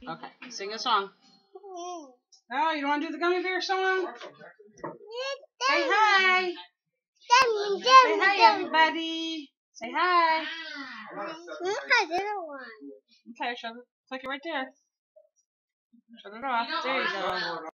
Okay, sing a song. Oh, you don't want to do the gummy bear song? Say hi. Say hi, everybody. Say hi. Okay, click it right there. Shut it off. There you go.